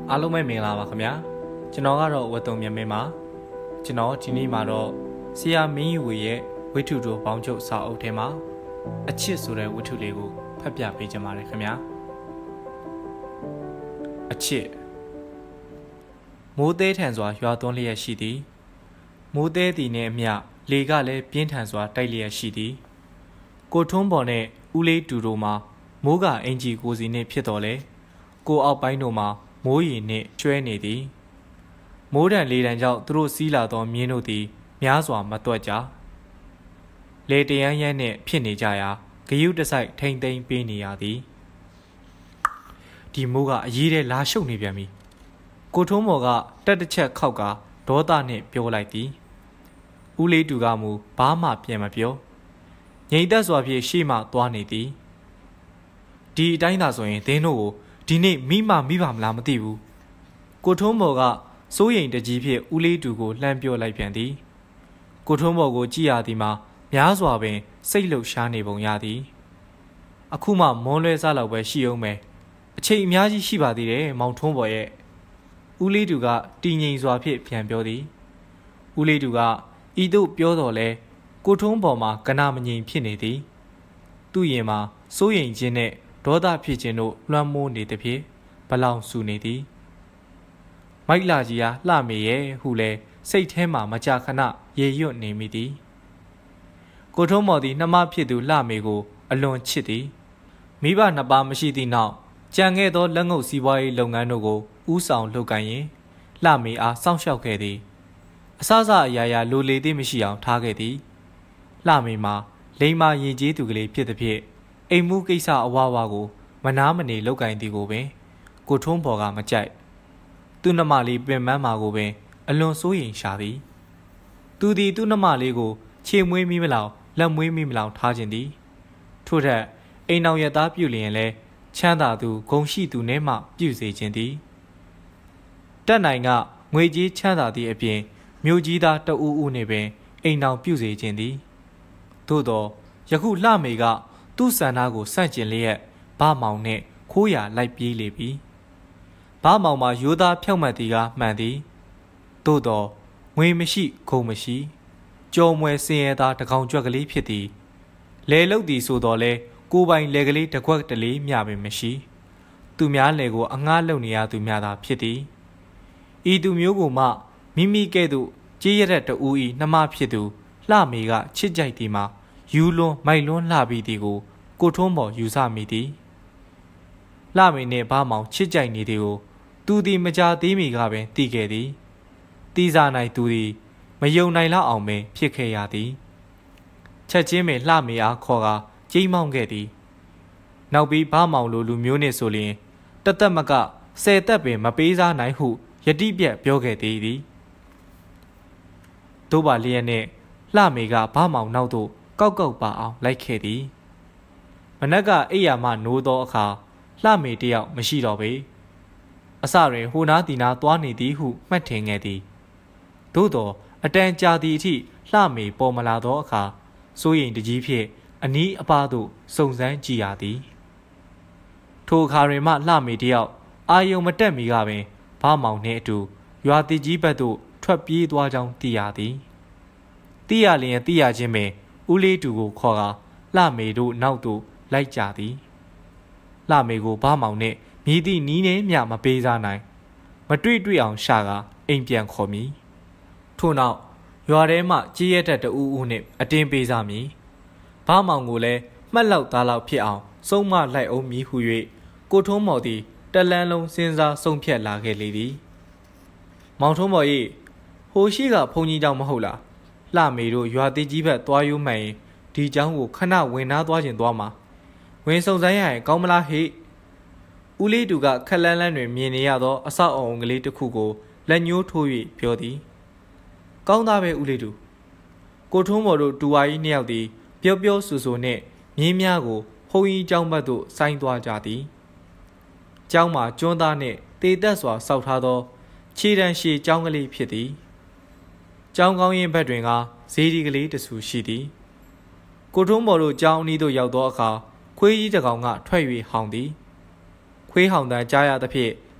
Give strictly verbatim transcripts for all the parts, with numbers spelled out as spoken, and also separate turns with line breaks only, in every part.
အားလုံးပဲမင်္ဂလာပါခင်ဗျာကျွန်တော်ကတော့ဝတ်တုံမြမင်းပါကျွန်တော်ဒီနေ့မှာတော့ဆရာမင်းယူဝေရဲ့ဝိထုတို့ပေါင်းချုပ်စာအုပ်ထဲမှာအချစ်ဆိုတဲ့ဝိထုလေးကိုဖတ်ပြပေးကြပါမယ်ခင်ဗျာအချစ်မိုးသေးထန်စွာရွာသွန်းလျက်ရှိသည်မိုးသေးသည်နှင့်အမျှလေကလည်းပြင်းထန်စွာတိုက်လျက်ရှိသည်ကိုထွန်းပေါ်နဲ့ဦးလေးတူတို့မှာမိုးကအင်ကြီးကိုစီနှင့်ဖြစ်တော်လဲကိုအောက်ပိုင်းတို့မှာမိုးရီနှင့်ကျွဲနေသည်မိုးတံလေတံကြောင့်သူတို့စီးလာသောမြင်းတို့သည်များစွာမတွက်ကြလေတရမ်းရမ်းနှင့်ဖြစ်နေကြရာဂယုတစိုက်ထိမ့်သိမ်းပေးနေရသည်ဒီမိုးကအရေးတဲ့လာရှုပ်နေပြန်ပြီကိုထုံးမော်ကတက်တစ်ချက်ခောက်ကဒေါသနှင့်ပြောလိုက်သည်ဦးလေးတူကမူဘာမှပြန်မပြောငြိမ်သက်စွာဖြင့်ရှေ့မှသွားနေသည်ဒီအတိုင်းသာဆိုရင်သင်းတို့ကိုဒီနေ့မိမမိပါမလားမသိဘူးကိုထုံးမော်ကစိုးရိမ်တကြီးဖြင့်ဦးလေးတူကိုလှမ်းပြောလိုက်ပြန်သည်ကိုထုံးမော်ကိုကြည့်ရသည်မှာများစွာပင်စိတ်လှုပ်ရှားနေပုံရသည်အခုမှမွန်းလွဲစားလောက်ပဲရှိအောင်မယ်အချိန်အများကြီးရှိပါသေးတယ်မောင်ထုံးမော်ရဲ့ဦးလေးတူကတည်ငြိမ်စွာဖြင့်ပြန်ပြောသည်ဦးလေးတူကဤသို့ပြောတော်လဲကိုထုံးပေါ်မှာကနာမငြိမ်ဖြစ်နေသည်သူ့ရင်မှာစိုးရိမ်ခြင်းနဲ့ဒေါသဖြစ်ခြင်းတို့လွှမ်းမိုးနေသည်ဖြင့်ဘလောင်ဆူနေသည်မိုက်လာကြီးဟာလှမေရဲ့ဟုလဲစိတ်ထဲမှာမကြာခဏရေရွတ်နေမိသည်ကိုထုံးမော်သည်နှမဖြစ်သူလှမေကိုအလွန်ချစ်သည်မိဘနှစ်ပါးမရှိသည့်နောက်ကြံခဲ့သောလက်ငုပ်စီးပွားရေးလုပ်ငန်းတို့ကိုဦးဆောင်လုပ်ကိုင်ရင်လှမေအားစောင့်ရှောက်ခဲ့သည်အစစအရာရာလိုလေသည်မရှိအောင်ထားခဲ့သည်လှမေမှာလိမ္မာရင်ကျေးသူကလေးဖြစ်သည်ဖြင့်အိမ်မှုကိစ္စအဝဝကိုမနာမနေလုပ်ကိုင်သည်ကိုပင်ကိုထုံးဘော်ကမကြိုက်သူ့နှမလေးပင်မမှာကိုပင်အလွန်စိုးရိမ်ရှာသည်သူသည်သူ့နှမလေးကိုခြေမွေးမိမလောင်လက်မွေးမိမလောင်ထားခြင်းသည်ထို့ထက်အိမ်တော်ရသားပြုလျင်လဲချမ်းသာသူဂုံရှိသူနဲ့မှပြုစေခြင်းသည်တက်နိုင်ကငွေကြီးချမ်းသာသည့်အပြင်မြို့ကြီးသားတအူးဦးနှင့်ပင်အိမ်တော်ပြုစေခြင်းသည်သို့သောယခုလှမေကသူ့ဆန္ဒကိုဆန့်ကျင်လျက်ဗမောင်နှင့်ခိုးရလိုက်ပြေးလေပြီဗမောင်မှာရိုးသားဖြောက်မှတ်သည်ကမှန်သည်သို့သောငွေမရှိဂုံမရှိကြော်မွယ်စင်ရသားတကောင်ကြွက်ကလေးဖြစ်သည်လဲလုတ်သည်ဆိုတော့လဲကိုပိုင်လဲကလေးတကွက်တလေးမျှပင်မရှိသူများလဲကိုအငှားလုံနေရသူများသာဖြစ်သည်ဤသူမျိုးကိုမှမိမိကဲ့သို့ကြေးရတဲ့တူဤနှမဖြစ်သူလှမေကချစ်ကြိုက်သည်မှာယူလွန်မိုက်လွန်းလှပြီးသည်ကိုကိုထုံးပေါ်ယူဆမိသည်လှမေနှင့်ဗမောင်ချစ်ကြိုက်နေသည်ကိုသူသည်မကြာသေးမီကပင်သိခဲ့သည်တီးစားနိုင်သူသည်မယုံနိုင်လောက်အောင်ပင်ဖြစ်ခဲ့ရသည်ချက်ချင်းပင်လှမေအားခေါ်ကာကြိမ်းမောင်းခဲ့သည်နောက်ပြီးဗမောင်လိုလူမျိုးနှင့်ဆိုလျင်တသက်မကဆယ်သက်ပင်မပေးစားနိုင်ဟုယတိပြက်ပြောခဲ့သေးသည်တို့ပါလျက်နှင့်လှမေကဗမောင်နောက်သို့ကောက်ကောက်ပါအောင်လိုက်ခဲ့သည်မနက်ကအိယာမှနိုးသောအခါလှမေတယောက်မရှိတော့ပေအစတွင်ဟိုနားဒီနားသွားနေသည်ဟုမှတ်ထင်ခဲ့သည်သို့သောအတန်ကြာသည့်အထိလှမေပေါ်မလာသောအခါစိုးရိမ်တကြီးဖြင့်အနီးအပါးသို့စုံစမ်းကြည့်ရသည်ထိုအခါတွင်မှလှမေတယောက်အာယုံမတက်မီကပင်ဗမောင်နှင့်အတူရွာတိကြီးဘက်သို့ထွက်ပြေးသွားကြောင်းသိရသည်သိရလျင်သိရခြင်းပင်ဦးလေးတူကိုခေါ်ကာလှမေတို့နောက်သို့လိုက်ကြသည်လှမေကိုဗမောင်နှင့်မြည်သည့်နီးနှင်းမြမပေးစားနိုင်မတွေ့တွေ့အောင်ရှာကာအိမ်ပြန်ခေါ်မည်ထို့နောက်ရွာထဲမှကြေးရတဲ့တူဦးနှင့်အတင်းပေးစားမည်ဗမောင်ကိုလည်းမှတ်လောက်သားလောက်ဖြစ်အောင်စုံမလိုက်အောင်မည်ဟု၍ကိုထုံးမော်သည်တလန်းလုံးစဉ်းစားဆုံးဖြတ်လာခဲ့လေသည်မောင်ထုံးမော်၏ဟိုရှိကဘုံကြီးเจ้าမဟုတ်လားလှမေတို့ရွာတိကြီးဘက်သွားရိုးမှန်ရင်ဒီเจ้าကိုခဏဝင်နာသွားခြင်းသွားမှာဝင်စုံစမ်းရရင်ကောင်းမလားဟိဦးလေးတူကခက်လန်းလန်းတွင်မြင်နေရသောအဆောက်အအုံကလေးတစ်ခုကိုလက်ညှိုးထိုး၍ပြောသည်ကောင်းသားပဲဦးလေးတူကိုထုံးမော်တို့တူဝါကြီးနှစ်ယောက်သည်ပြောပြောဆူဆူနှင့်မြင်းများကိုဘုံကြီးเจ้าဘက်သို့ဆိုင်းသွားကြသည်เจ้าမှာကျွန်းသားနှင့်တေသက်စွာစောက်ထားသောခြေတံရှည်เจ้าကလေးဖြစ်သည်เจ้าကောင်းရင်ဘက်တွင်ကဈေးဒီကလေးတဆူရှိသည်ကိုထုံးမော်တို့เจ้าအနီးသို့ရောက်သောအခါခွေးကြီးတစ်ကောင်ကထွက်၍ဟောင်သည်ခွေးဟောင်တန်ကြားရသဖြင့်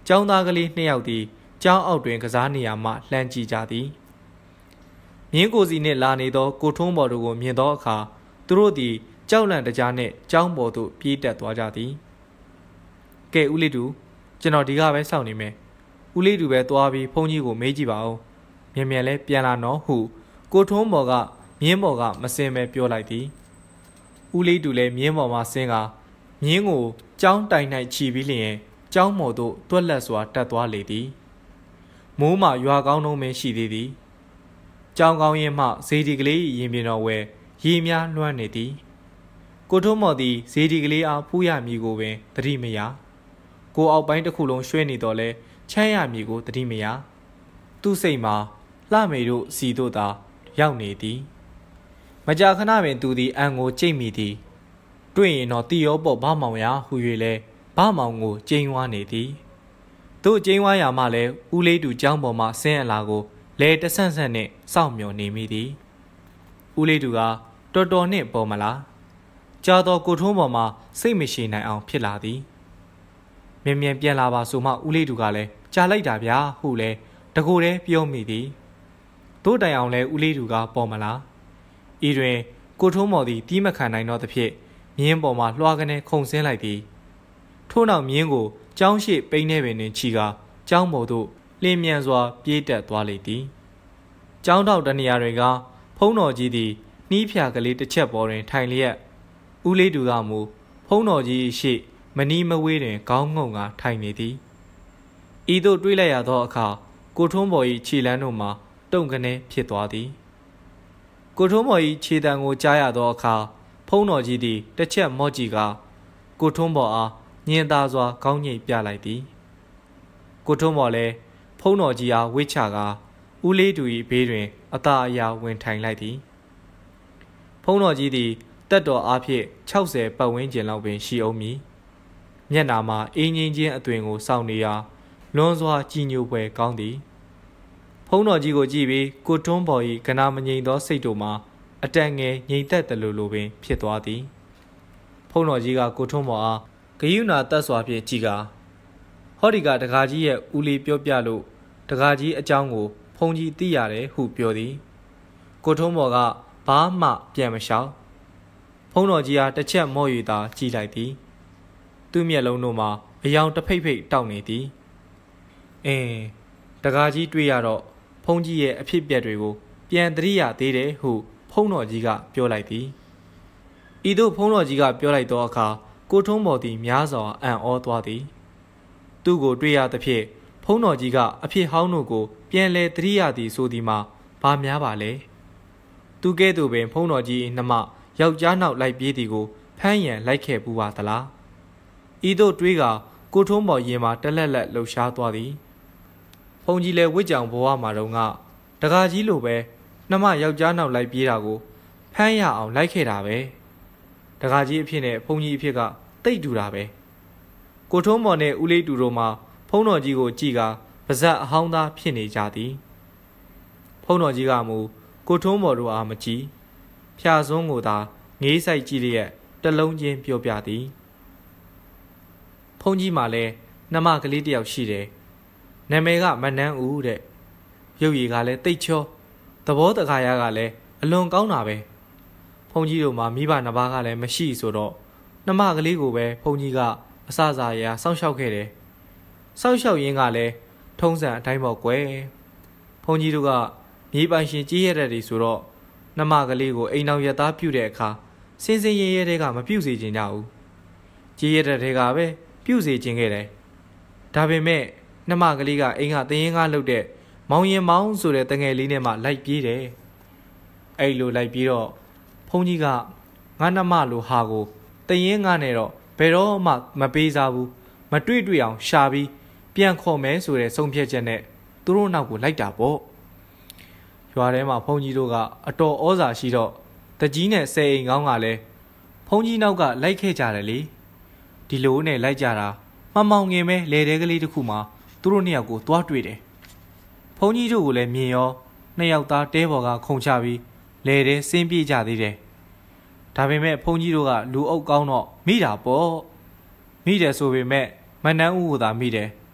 ကျောင်းသားကလေးနှစ်ယောက်သည်ကျောင်းအောက်တွင်ကစားနေရမှလှမ်းကြည့်ကြသည်မြင်းကိုစီနှင့်လာနေသောကိုထွန်းပေါ်တို့ကိုမြင်သောအခါသူတို့သည်ကြောက်လန့်တကြားနှင့်ကျောင်းပေါ်သို့ပြေးတက်သွားကြသည်ကဲဦးလေးတူကျွန်တော်ဒီကပဲစောင့်နေမယ်ဦးလေးတူပဲသွားပြီးဖုန်းကြီးကိုမေးကြည့်ပါဦးမြန်မြန်လဲပြန်လာနော်ဟုကိုထွန်းပေါ်ကမြင်းပေါ်ကမစင်ပဲပြောလိုက်သည်ဦးလေးတူလည်းမြင်းပေါ်မှဆင်းကမြင်းကိုကျောင်းတိုင်၌ခြီပြီးလျင်ကျောင်းမော်သို့တွက်လက်စွာတက်သွားလေသည်မိုးမှရွာကောင်းနှုံးမင်းရှိသေးသည်ကျောင်းကောင်းရင်မှဇေဒီကလေးရင်ပြင်တော်ဝဲရေများလွှမ်းနေသည်ကိုထွန်းမော်သည်ဇေဒီကလေးအားဖူးရမည်ကိုပင်သတိမရကိုအောက်ပိုင်းတစ်ခုလုံးရွှဲနေတော့လဲချမ်းရမည်ကိုသတိမရသူ့စိတ်မှာလှမေတို့စီတို့သာရောက်နေသည်မကြာခဏပင်သူသည်အံကိုကြိတ်မိသည်တွေ့ရင်တော့တီရောပေါ်ဘာမောင်ရဟူ၍လဲဘာမောင်ကိုကျိန်းဝါနေသည်တို့ကျိန်းဝါရမှလဲဦးလေးတူကျောင်းပေါ်မှဆင်းအလာကိုလဲတဆန့်ဆန့်နှင့်စောင့်မျှော်နေမိသည်ဦးလေးတူကတော်တော်နှင့်ပေါ်မလားကြာတော့ကိုထုံးပေါ်မှာစိတ်မရှိနိုင်အောင်ဖြစ်လာသည်မြန်မြန်ပြန်လာပါဆိုမှဦးလေးတူကလည်းကြာလိုက်တာဗျာဟုလဲတကိုယ်တည်းပြောမိသည်တို့တိုင်အောင်လဲဦးလေးတူကပေါ်မလားဤတွင်ကိုထုံးမော်သည်တီးမခံနိုင်တော့သဖြင့်မြင်းပေါ်မှာလွှာကနေခုန်ဆင်းလိုက်သည်ထို့နောက်မြင်းကိုကျောင်းရှိပိန်းနေပင်တွင်ခြီကကျောင်းပေါ်သို့လင်းမြန်စွာပြေးတက်သွားလေသည်ကျောင်းထောက်တနေရာတွေကဖုံးတော်ကြီးသည်နှီးဖြာကလေးတစ်ချက်ပေါ်တွင်ထိုင်လျက်ဦးလေးတူကမူဖုံးတော်ကြီးရှိမနီးမဝေးတွင်ခေါင်းငုံကထိုင်နေသည်ဤသို့တွေးလိုက်ရသောအခါကိုထွန်းပေါ်၏ခြေလမ်းတို့မှာတုံကနေဖြစ်သွားသည်ကိုထွန်းပေါ်၏ခြေတံကိုကြားရသောအခါဖုံးတော်ကြီးသည်တစ်ချက်မော့ကြည့်ကကိုထွန်းပေါ်အားညင်သာစွာခေါင်းညိတ်ပြလိုက်သည်ကိုထွန်းပေါ်လည်းဖုံးတော်ကြီးအားဝိချကဦးလေးတူ၏ဘေးတွင်အသာအရာဝင်ထိုင်လိုက်သည်ဖုံးတော်ကြီးသည်တက်တော်အားဖြင့်၆၀ပတ်ဝန်းကျင်လောက်ပင်ရှိအောင်မည်မျက်နာမှာအင်းငင်းချင်းအသွင်ကိုစောင့်နေရာလွန်စွာကြည်ညိုပွဲကောင်းသည်ဖုံးတော်ကြီးကိုကြည့်ပြီးကိုထွန်းပေါ်၏ကနာမငြိမ်သောစိတ်တို့မှာအတန်ငယ်ငြိမ်သက်တယ်လို့လိုပင်ဖြစ်သွားသည်ဖုံးတော်ကြီးကကိုထွန်းပေါ်အားဂယုဏတက်စွာဖြင့်ကြည်ကဟောဒီကတကားကြီးရဲ့ဦးလေးပြောပြလို့တကားကြီးအကြောင်းကိုဖုံးကြီးသိရတယ်ဟုပြောသည်ကိုထွန်းပေါ်ကဘာမှပြန်မလျှောက်ဖုံးတော်ကြီးအားတစ်ချက်မော့၍သာကြည်လိုက်သည်သူ့မျက်လုံးတို့မှာအယောင်တစ်ဖိတ်ဖိတ်တောက်နေသည်အင်းတကားကြီးတွေ့ရတော့ဖုံးကြီးရဲ့အဖြစ်အပျက်တွေကိုပြန်သတိရသေးတယ်ဟုဖုံးတော်ကြီးကပြောလိုက်သည်ဤသို့ဖုံးတော်ကြီးကပြောလိုက်သောအခါကိုထုံးပေါ်သည်များစွာအံ့ဩသွားသည်သူ့ကိုတွေ့ရသဖြင့်ဖုံးတော်ကြီးကအဖြစ်ဟောင်းတို့ကိုပြန်လဲသတိရသည်ဆိုသည်မှာဘာများပါလဲသူကဲ့သို့ပင်ဖုံးတော်ကြီးနှမယောက်ျားနောက်လိုက်ပြေးသည်ကိုဖမ်းရန်လိုက်ခဲ့ပူပါသလားဤသို့တွေးကကိုထုံးပေါ်ရင်မှာတလက်လက်လှုပ်ရှားသွားသည်ဖုံးကြီးလည်းဝစ်ကြောင်ဘဝမှာတော့ကတကားကြီးလိုပဲနှမယောက်ျားနောက်လိုက်ပြေးတာကိုဖမ်းရအောင်လိုက်ခဲ့တာပဲတကားကြီးအဖြစ်နဲ့ဖုံးကြီးအဖြစ်ကတိတ်တူတာပဲကိုထုံးမော်နဲ့ဦးလေးတူတို့မှာဖုံးတော်ကြီးကိုကြည်ကပါဇက်အဟောင်းသားဖြစ်နေကြသည်ဖုံးတော်ကြီးကမူကိုထုံးမော်တို့အားမကြည်ဖြာစွန်းကိုသာငေးဆိုင်ကြည့်လျက်တလုံးချင်းပြောပြသည်ဖုံးကြီးမှလည်းနှမကလေးတယောက်ရှိတယ်နာမည်ကမနန်းဦးတဲ့ရုပ်ရည်ကလည်းတိတ်ချောသဘောတခါရကလည်းအလွန်ကောင်းတာပဲဖုံးကြီးတို့မှာမိဘနှစ်ပါးကလည်းမရှိဆိုတော့နှမကလေးကိုပဲဖုံးကြီးကအစစာရာစောင့်ရှောက်ခဲ့တယ်စောင့်ရှောက်ရင်းကလည်းထုံးစံအတိုင်းပေါ့ကွယ်ဖုံးကြီးတို့ကမြေပိုင်ရှင်ကြီးရတဲ့တွေဆိုတော့နှမကလေးကိုအိမ်တော်ရသားပြုတဲ့အခါစင်းစင်းရဲရဲတွေကမပြုတ်စေချင်ကြဘူးကြီးရတဲ့တွေကပဲပြုတ်စေချင်ခဲ့တယ်ဒါပေမဲ့နှမကလေးကအိမ်ကတရင်ကားလှုပ်တဲ့မောင်ရင်မောင်ဆိုတဲ့တငယ်လေးနဲ့မှလိုက်ပြေးတယ်အဲ့လိုလိုက်ပြေးတော့ဖုံးကြီးကငါနှမလိုဟာကိုတရင်ကားနဲ့တော့ဘယ်တော့မှမပေးစားဘူးမတွေ့တွေ့အောင်ရှာပြီးပြန်ခေါ်မယ်ဆိုတဲ့ဆုံးဖြတ်ချက်နဲ့သူတို့နောက်ကိုလိုက်တာပေါ့ရွာထဲမှာဖုံးကြီးတို့ကအတော်ဩဇာရှိတော့တကြီးနဲ့ဆယ်အိမ်ကောင်းကလည်းဖုံးကြီးနောက်ကလိုက်ခဲ့ကြတယ်လေဒီလိုနဲ့လိုက်ကြတာမမောင်ငင်ပဲလေတဲကလေးတစ်ခုမှာသူတို့နှစ်ယောက်ကိုသွားတွေ့တယ်ဖုံးကြီးတို့ကိုလည်းမြင်ရောနှစ်ယောက်သားတဲပေါ်ကခုန်ချပြီးလေတဲဆင်းပြေးကြသေးတယ်ဒါပေမဲ့ဖုံးကြီးတို့ကလူအုပ်ကောင်းတော့မိတာပေါ့မိတယ်ဆိုပေမဲ့မနန်းဦးကိုသာမိတယ်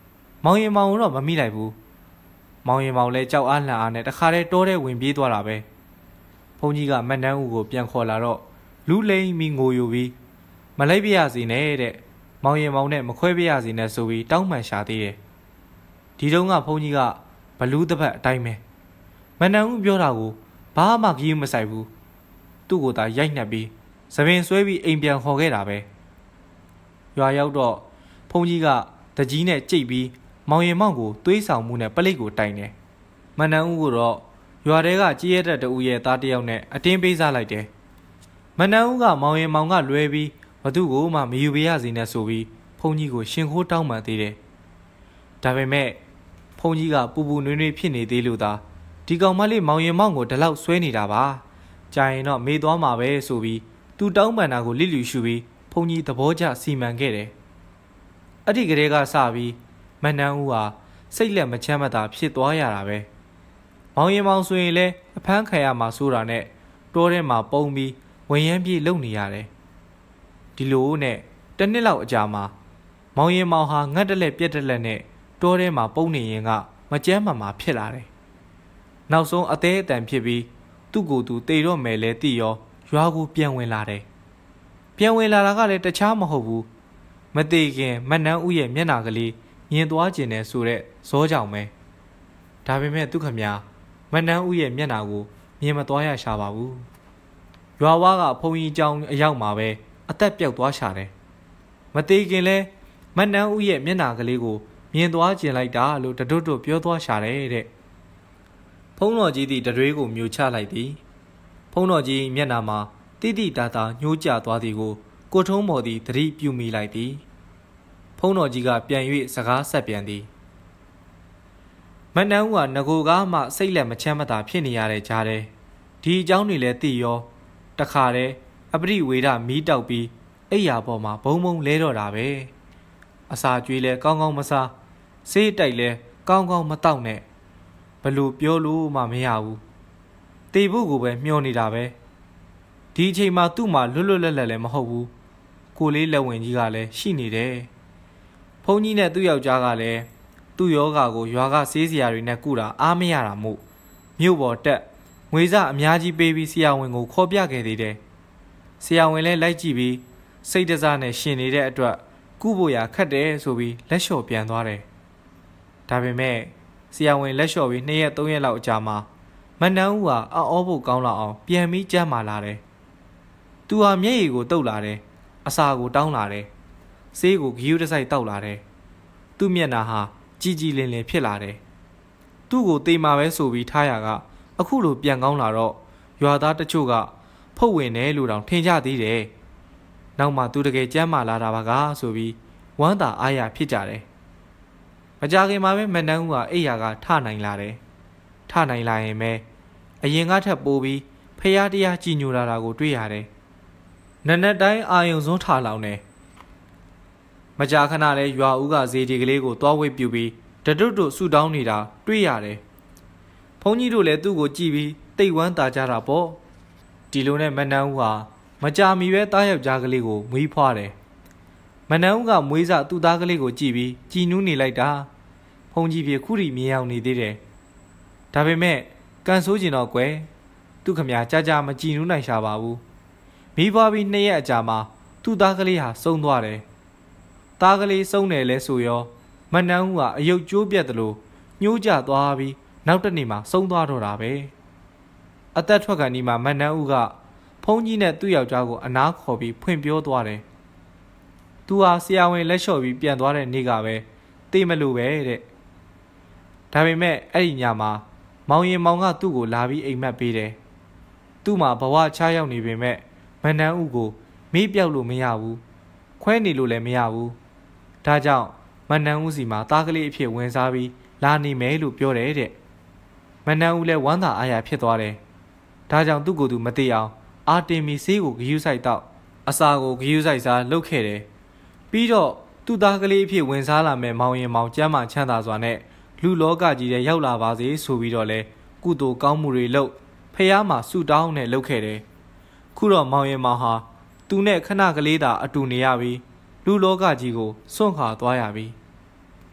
မောင်ရင်မောင်တော့မမိလိုက်ဘူးမောင်ရင်မောင်လည်းကြောက်အားလန့်အားနဲ့တခါတည်းတိုးတဲ့ဝင်ပြေးသွားတာပဲဘုန်းကြီးကမနှန်းဦးကိုပြန်ခေါ်လာတော့လူလိမ့်ပြီးငိုယိုပြီးမလိုက်ပြရစီနဲ့တဲ့မောင်ရင်မောင်နဲ့မခွဲပြရစီနဲ့ဆိုပြီးတောင်းပန်ရှာသေးတယ်ဒီတုန်းကဘုန်းကြီးကဘလူးတစ်ပတ်အတိုင်းပဲမနှန်းဦးပြောတာကိုဘာမှကြည့်မဆိုင်ဘူးသူ့ကိုသာရိုက်နှက်ပြီးသပင်ဆွဲပြီးအိမ်ပြန်ခေါ်ခဲ့တာပဲရွာရောက်တော့ဘုန်းကြီးကတကြီးနဲ့ကြိတ်ပြီးမောင်ရင်မောင်ကိုသွေးဆောင်မှုနဲ့ပလိတ်ကိုတိုင်တယ်မနှန်းဦးကတော့ရွာထဲကကြီးရဲတဲ့တူရဲ့သားတယောက်နဲ့အတင်းပေးစားလိုက်တယ်မနှန်းဦးကမောင်ရင်မောင်ကလွဲပြီးဘသူ့ကိုမှမယူပေးရစီနဲ့ဆိုပြီးဘုန်းကြီးကိုရှင်ခိုးတောင်းပန်သေးတယ်ဒါပေမဲ့ဘုန်းကြီးကပူပူနွေးနွေးဖြစ်နေသေးလို့သာဒီကောင်မလေးမောင်ရင်မောင်ကိုဒီလောက်ဆွဲနေတာပါကြာရင်တော့မေးသွားမှာပဲဆိုပြီးသူတောင်းပန်တာကိုလစ်လျူရှုပြီးဘုန်းကြီးသဘောကျစီမံခဲ့တယ်အဲ့ဒီကလေးကစပြီးမနှန်းဦးဟာစိတ်လက်မချမ်းမသာဖြစ်သွားရတာပဲမောင်ရင်မောင်ဆိုရင်လည်းအဖမ်းခံရမှာဆိုတာနဲ့တိုးထဲမှာပုံပြီးဝင်ရမ်းပြေးလုံနေရတယ်ဒီလိုနဲ့တစ်နှစ်လောက်အကြာမှာမောင်ရင်မောင်ဟာငတ်တလက်ပြက်တလက်နဲ့တိုးထဲမှာပုံနေရင်ကမကြမ်းမှမှာဖြစ်လာတယ်နောက်ဆုံးအသေးအတန်ဖြစ်ပြီးသူ့ကိုယ်သူတေတော့မယ်လဲတည်ရောရွာကိုပြန်ဝင်လာတယ်ပြန်ဝင်လာတာကလည်းတခြားမဟုတ်ဘူးမသေးခင်မနှန်းဦးရဲ့မျက်နှာကလေးမြင်သွားခြင်းနဲ့ဆိုတဲ့ဇောကြောင့်ပဲဒါပေမဲ့သူခမညာမနှန်းဦးရဲ့မျက်နှာကိုမြင်မသွားရရှာပါဘူးရွာဝါကဘုံကြီးကျောင်းအရောက်မှာပဲအသက်ပြောက်သွားရှာတယ်မသေးခင်လဲမနှန်းဦးရဲ့မျက်နှာကလေးကိုမြင်သွားခြင်းလိုက်တာလို့တတွတ်တွတ်ပြောသွားရှာတယ်တဲ့ဖုံးတော်ကြီးသည်တရွေးကိုမြူချလိုက်သည်ဖုံးတော်ကြီးမျက်နှာမှာတိတိတာတာညှိုးကျသွားသည်ကိုကိုထုံးမော်သည်သတိပြုမိလိုက်သည်ဖုံးတော်ကြီးကပြန်၍စကားဆက်ပြန်သည်မနှန်းဦးကငကိုကားမှစိတ်လက်မချမ်းမသာဖြစ်နေရတဲ့ကြားထဲဒီအကြောင်းတွေလည်းသိရောတခါတည်းအပရိဝေဒမီးတောက်ပြီးအိယာပေါ်မှာဘုံဘုံလဲတော့တာပဲအစာကျွေးလဲကောင်းကောင်းမစားဆေးတိုက်လဲကောင်းကောင်းမတောက်နဲ့ဘလို့ပြောလို့မှမရဘူးတေဖို့ကိုပဲမျောနေတာပဲဒီအချိန်မှာသူ့မှာလွတ်လွတ်လပ်လပ်လည်းမဟုတ်ဘူးကိုလေးလက်ဝင်ကြီးကလည်းရှိနေတယ်ဖုန်းကြီးနဲ့သူ့ယောက်ျားကလည်းသူ့ယောဂါကိုရွာကဆေးစရာတွေနဲ့ကုတာအားမရတာမို့မြို့ပေါ်တက်ငွေစအများကြီးပေးပြီးဆရာဝန်ကိုခေါ်ပြခဲ့သေးတယ်ဆရာဝန်လည်းလိုက်ကြည့်ပြီးစိတ်တစားနဲ့ရှင်နေတဲ့အတွက်ကုဖို့ရခက်တယ်ဆိုပြီးလက်လျှော့ပြန်သွားတယ်ဒါပေမဲ့ဆရာဝန်လက်လျှော့ပြီးနှစ်ရက်သုံးရက်လောက်အကြာမှာမနှန်းဦးဟာအော်ဖို့ကောင်းလောက်အောင်ပြန်ပြီးကြမ်းမာလာတယ်သူဟာမျက်ရည်ကိုတုပ်လာတယ်အစာကိုတောင်းလာတယ်ဆေးကိုဂီယူတစိုက်တောက်လာတယ်သူ့မျက်နှာဟာကြည်ကြည်လင်လင်ဖြစ်လာတယ်သူ့ကိုတေမာပဲဆိုပြီးထားရကအခုလိုပြန်ကောင်းလာတော့ရွာသားတချို့ကဖုတ်ဝင်တယ်လို့တောင်ထင်ကြသေးတယ်နောက်မှသူတကယ်ကြမ်းမာလာတာပါကဆိုပြီးဝမ်းသာအားရဖြစ်ကြတယ်မကြခင်မှာပဲမနှန်းဦးကအိယာကထနိုင်လာတယ်ထနိုင်လာရင်ပဲအရင်ကထပ်ပိုးပြီးဖျားတရားကြည်ညိုလာတာကိုတွေ့ရတယ်နက်နက်တိုင်းအာယုံစွန်းထလောင်တယ်မကြာခဏလဲရွာဦးကဇေဒီကလေးကိုတွားဝိတ်ပြူပြီးတတွတ်တွတ်ဆူတောင်းနေတာတွေ့ရတယ်ဘုန်းကြီးတို့လည်းသူ့ကိုကြည့်ပြီးတိတ်ဝမ်းသာကြတာပေါ့ဒီလိုနဲ့မနှန်းဦးဟာမကြာမီပဲတားယောက်ျားကလေးကိုမွေးဖွားတယ်မနှန်းဦးကမွေးစသူ့သားကလေးကိုကြည့်ပြီးကြည်နူးနေလိုက်တာဘုန်းကြီးပြေခုရီမြင်အောင်နေသေးတယ်ဒါပေမဲ့ကန်ဆိုးကျင်တော့ကွယ်သူခမညာကြာကြာမကြည်နူးနိုင်ရှာပါဘူးမိဘပြီးနှစ်ရက်အကြာမှာသူ့သားကလေးဟာဆုံးသွားတယ်သားကလေးဆုံးတယ်လဲဆိုရောမနှန်းဦးကအယုတ်ကျိုးပြတ်တယ်လို့ညှိုးကျသွားပြီးနောက်တစ်နေ့မှာဆုံးသွားတော့တာပဲအသက်ထွက်ကန်ဒီမှာမနှန်းဦးကဖုန်းကြီးနဲ့သူ့ယောက်ျားကိုအနားခေါ်ပြီးဖွင့်ပြောသွားတယ်သူဟာဆရာဝန်လက်လျှော့ပြီးပြန်သွားတဲ့နေ့ကပဲတေးမလို့ပဲတဲ့ဒါပေမဲ့အဲ့ဒီညမှာမောင်ရင်မောင်ကသူ့ကိုလာပြီးအိမ်မက်ပေးတယ်သူ့မှာဘဝချားရောက်နေပေမဲ့မနှန်းဦးကိုမေးပြောက်လို့မရဘူးခွဲနေလို့လည်းမရဘူးဒါကြောင့်မနှန်းဦးစီမှာသားကလေးအဖြစ်ဝင်စားပြီးလာနေမယ်လို့ပြောတယ်တဲ့မနှန်းဦးလည်းဝမ်းသာအားရဖြစ်သွားတယ်ဒါကြောင့်သူ့ကိုယ်သူမသိအောင်အာတင်မီဆေးကိုဂယုဆိုင်တော့အစာကိုဂယုဆိုင်စားလုပ်ခဲ့တယ်ပြီးတော့သူ့သားကလေးအဖြစ်ဝင်စားလာမဲ့မောင်ရင်မောင်ကျမ်းမာချမ်းသာစွာနဲ့လူလောကကြီးတဲ့ရောက်လာပါစေဆိုပြီးတော့လဲကုသိုလ်ကောင်းမှုတွေလုပ်ဖះမှာဆူတောင်းနဲ့လုပ်ခဲ့တယ်ခုတော့မောင်ရင်မောင်ဟာသူနဲ့ခဏကလေးသာအတူနေရပြီးလူလောကကြီးကိုစွန့်ခါသွားရပြီ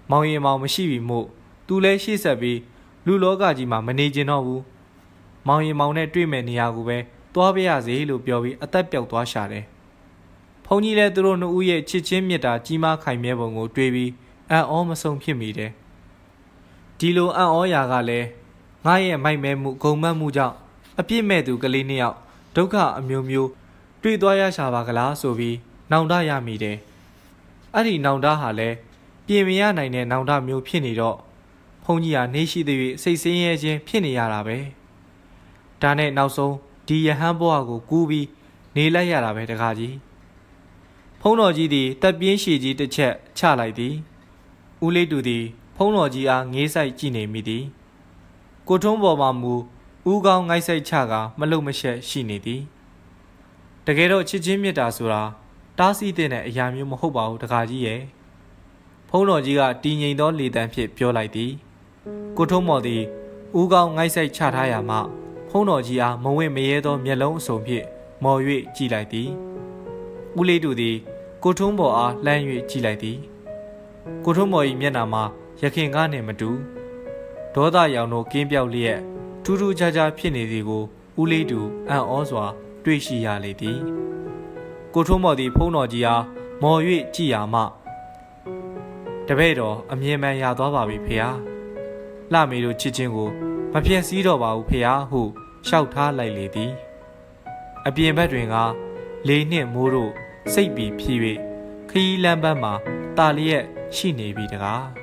မောင်ရင်မောင်မရှိပြီမို့သူလဲရှေ့ဆက်ပြီးလူလောကကြီးမှာမနေကျင်တော့ဘူးမောင်ရင်မောင်နဲ့တွေ့မဲ့နေရာကိုပဲသွားပြရစေလို့ပြောပြီးအသက်ပြောက်သွားရှာတယ်ဘုန်းကြီးလည်းသူတို့နှစ်ဦးရဲ့ချစ်ချင်းမြတ်တာကြီးမားခိုင်မြဲပုံကိုတွေးပြီးအံ့ဩမဆုံးဖြစ်မိတယ်ဒီလိုအံ့ဩရာကလည်းငါရဲ့မိုက်မဲမှုဂုံမတ်မှုကြောင့်အပြစ်မဲ့သူကလေးနှစ်ယောက်ဒုက္ခအမျိုးမျိုးတွေ့သွားရရှာပါကလားဆိုပြီးနောင်တရမိတယ်အဲ့ဒီနောင်တဟာလည်းပြင်မရနိုင်တဲ့နောင်တမျိုးဖြစ်နေတော့ဘုန်းကြီးဟာနေရှိသေး၍စိတ်ဆင်းရဲခြင်းဖြစ်နေရတာပဲဒါနဲ့နောက်ဆုံးဒီယဟန်ဘဝကိုကူးပြီးနေလိုက်ရတာပဲတခါကြီးဖုံးတော်ကြီးသည်တက်ပြင်းရှည်ကြီးတစ်ချက်ချလိုက်သည်ဦးလေးတူသည်ဖုံးတော်ကြီးအားငေးဆိုင်ကြည့်နေမိသည်ကိုထွန်းပေါ်မှမူဦးကောင်းငိုက်ဆိုင်ချကမလုံမရှက်ရှိနေသည်တကယ်တော့ချစ်ချင်းမြတ်တာဆိုတာတားဆီးတဲ့အရာမျိုးမဟုတ်ပါဘူးတခါကြီးရဲ့ဖုံးတော်ကြီးကတည်ငြိမ်သောလေတံဖြင့်ပြောလိုက်သည်ကိုထွန်းမော်သည်ဦးကောင်းငိုက်ဆိုင်ချထားရမှဖုံးတော်ကြီးအားမဝင့်မရဲသောမျက်လုံးအစုံဖြင့်မော်၍ကြည့်လိုက်သည်ဦးလေးတူသည်ကိုထွန်းပေါ်အားလှမ်း၍ကြည့်လိုက်သည်ကိုထွန်းမော်၏မျက်နှာမှာရခင်ကားနှင့်မတူဒေါသရောင်တို့ကင်းပြောက်လျက်ထူးထူးခြားခြားဖြစ်နေသည်ကိုဦးလေးတူအံ့ဩစွာတွေ့ရှိရလေသည်ကိုထွန်းမော်သည်ဖုံးတော်ကြီးအားမော်၍ကြည့်ရမှတပည့်တော်အမြင်မှန်ရသွားပါပြီဖေဟာလှမေတို့ချစ်ချင်းကိုမပြည့်စည်တော့ပါဘူးဖေဟာဟုလျှောက်ထားလိုက်လေသည်အပြင်ဘက်တွင်ကလေနှင့်မိုးတို့စိတ်ပြီးဖြစ်၍ခရီးလမ်းဘက်မှာတာလျက်ရှိနေပြီတကား